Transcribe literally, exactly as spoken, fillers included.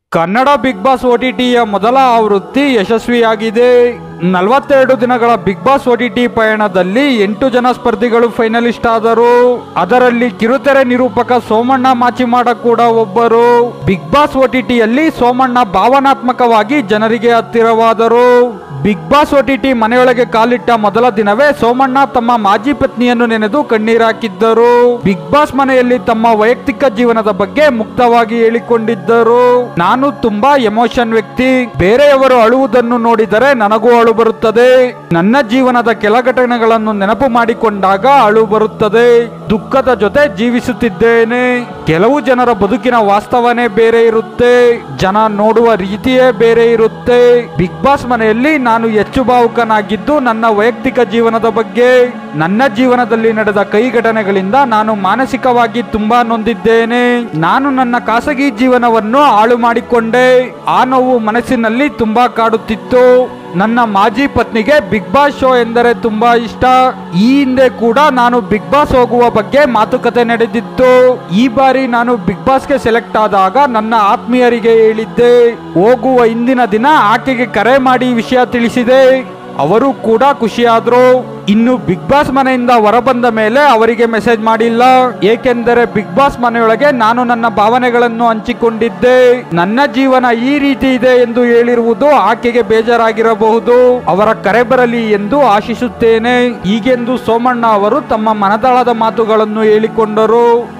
Kannada big boss ಓಟಿಟಿಯ ಮೊದಲ ಆವೃತ್ತಿ ಯಶಸ್ವಿಯಾಗಿದೆ. ನಲವತ್ತೆರಡು ದಿನಗಳ ಬಿಗ್ ಬಾಸ್ ಓಟಿಟಿ ಪಯಣದಲ್ಲಿ ಎಂಟು ಜನ ಸ್ಪರ್ಧಿಗಳು ಫೈನಲಿಸ್ಟ್ ಆದರು. ಅದರಲ್ಲಿ ಕಿರುತೆರೆ ನಿರೂಪಕ ಸೋಮಣ್ಣ ಮಾಚಿಮಾಡ ಕೂಡ ಒಬ್ಬರು. ಬಿಗ್ ಬಾಸ್ ಓಟಿಟಿಯಲ್ಲಿ ಸೋಮಣ್ಣ ಭಾವನಾತ್ಮಕವಾಗಿ ಜನರಿಗೆ ಹತ್ತಿರವಾದರು. ಬಿಗ್ ಬಾಸ್ ಓಟಿಟಿ ಮನೆಯೊಳಗೆ ಕಾಲಿಟ್ಟ ಮೊದಲ ದಿನವೇ ಸೋಮಣ್ಣ ತಮ್ಮ ಮಾಜಿ ಪತ್ನಿಯನ್ನು ನೆನೆದು ಕಣ್ಣೀರಾಕಿದ್ದರು. ಬಿಗ್ ಬಾಸ್ ಮನೆಯಲ್ಲಿ ತಮ್ಮ ವೈಯಕ್ತಿಕ ಜೀವನದ ಬಗ್ಗೆ ಮುಕ್ತವಾಗಿ ಹೇಳಿಕೊಂಡಿದ್ದರು. ನಾನು ತುಂಬಾ ಎಮೋಷನ್ ವ್ಯಕ್ತಿ. ಬೇರೆಯವರು ಅಳುವುದನ್ನು ನೋಡಿದರೆ ನನಗೂ ಅಳು ಬರುತ್ತದೆ. ನನ್ನ ಜೀವನದ ಕೆಲ ಘಟನೆಗಳನ್ನು ನೆನಪು ಮಾಡಿಕೊಂಡಾಗ ಅಳು ಬರುತ್ತದೆ. ದುಃಖದ ಜೊತೆ ಜೀವಿಸುತ್ತಿದ್ದೇನೆ. ಕೆಲವು ಜನರ ಬದುಕಿನ ವಾಸ್ತವನೇ ಬೇರೆ ಇರುತ್ತೆ. ಜನ ನೋಡುವ ರೀತಿಯೇ ಬೇರೆ ಇರುತ್ತೆ. ಬಿಗ್ ಬಾಸ್ ಮನೆಯಲ್ಲಿ ನಾನು ಹೆಚ್ಚು ಭಾವುಕನಾಗಿದ್ದು ನನ್ನ ವೈಯಕ್ತಿಕ ಜೀವನದ ಬಗ್ಗೆ. ನನ್ನ ಜೀವನದಲ್ಲಿ ನಡೆದ ಕೈ ಘಟನೆಗಳಿಂದ ನಾನು ಮಾನಸಿಕವಾಗಿ ತುಂಬಾ ನೊಂದಿದ್ದೇನೆ. ನಾನು ನನ್ನ ಖಾಸಗಿ ಜೀವನವನ್ನು ಹಾಳು ಮಾಡಿಕೊಂಡೆ. ಆ ನೋವು ಮನಸ್ಸಿನಲ್ಲಿ ತುಂಬಾ ಕಾಡುತ್ತಿತ್ತು. ನನ್ನ ಮಾಜಿ ಪತ್ನಿಗೆ ಬಿಗ್ ಬಾಸ್ ಶೋ ಎಂದರೆ ತುಂಬಾ ಇಷ್ಟ. ಈ ಹಿಂದೆ ಕೂಡ ನಾನು ಬಿಗ್ ಬಾಸ್ ಹೋಗುವ ಬಗ್ಗೆ ಮಾತುಕತೆ ನಡೆದಿತ್ತು. ಈ ಬಾರಿ ನಾನು ಬಿಗ್ ಬಾಸ್ಗೆ ಸೆಲೆಕ್ಟ್ ಆದಾಗ ನನ್ನ ಆತ್ಮೀಯರಿಗೆ ಹೇಳಿದ್ದೆ. ಹೋಗುವ ಹಿಂದಿನ ದಿನ ಆಕೆಗೆ ಕರೆ ಮಾಡಿ ವಿಷಯ ತಿಳಿಸಿದೆ. ಅವರು ಕೂಡ ಖುಷಿಯಾದ್ರು. ಇನ್ನು ಬಿಗ್ ಬಾಸ್ ಮನೆಯಿಂದ ಹೊರಬಂದ ಮೇಲೆ ಅವರಿಗೆ ಮೆಸೇಜ್ ಮಾಡಿಲ್ಲ. ಏಕೆಂದರೆ ಬಿಗ್ ಬಾಸ್ ಮನೆಯೊಳಗೆ ನಾನು ನನ್ನ ಭಾವನೆಗಳನ್ನು ಹಂಚಿಕೊಂಡಿದ್ದೆ. ನನ್ನ ಜೀವನ ಈ ರೀತಿ ಇದೆ ಎಂದು ಹೇಳಿರುವುದು ಆಕೆಗೆ ಬೇಜಾರಾಗಿರಬಹುದು. ಅವರ ಕರೆ ಬರಲಿ ಎಂದು ಆಶಿಸುತ್ತೇನೆ. ಹೀಗೆಂದು ಸೋಮಣ್ಣ ಅವರು ತಮ್ಮ ಮನದಾಳದ ಮಾತುಗಳನ್ನು ಹೇಳಿಕೊಂಡರು.